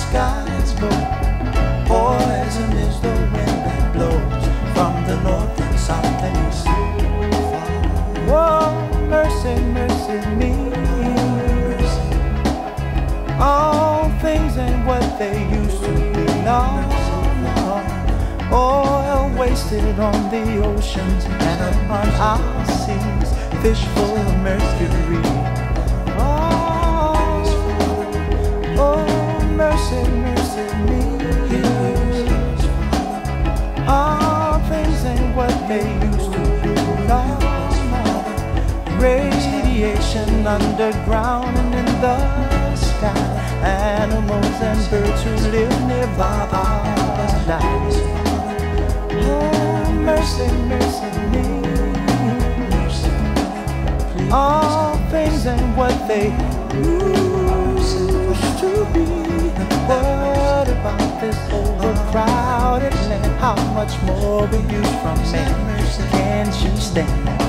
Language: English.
skies low. Poison is the wind that blows from the north and south and east. Oh, mercy, mercy me. All things ain't what they used to be. No, no. Oil wasted on the oceans and upon our seas, fish full of mercury. Oh, mercy, mercy me. All things ain't what they used to be. No, no. Radiation underground and in the sky. Animals and birds who live nearby are dying. Oh, mercy, mercy me. All things ain't what they used to be. What about this overcrowded land? How much more will you from me? Can't you stand?